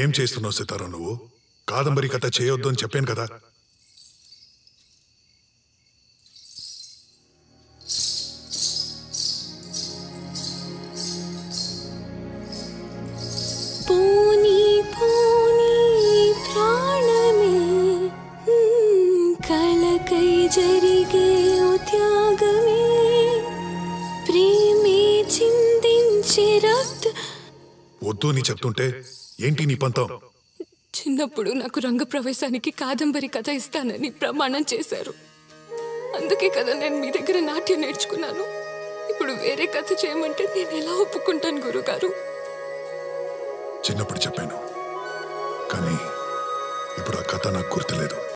ఏం చేస్తున్నావు సితారా నువ్వు? కాదంబరి కథ చేయొద్దు అని చెప్పాను కదా. పోనీ పోనీ ప్రాణమే కళకై జరిగే త్యాగమే ప్రేమే చిందించే రక్త. వద్దు అని చెప్తుంటే ఏంటి నీ పంతం? చిన్నప్పుడు నాకు రంగప్రవేశానికి కాదంబరి కథ ఇస్తానని ప్రమాణం చేశారు. అందుకే కదా నేను మీ దగ్గర నాట్యం నేర్చుకున్నాను. ఇప్పుడు వేరే కథ చేయమంటే నేను ఎలా ఒప్పుకుంటాను గురుగారు? చిన్నప్పుడు చెప్పాను, కానీ ఇప్పుడు ఆ కథ నాకు గుర్తులేదు.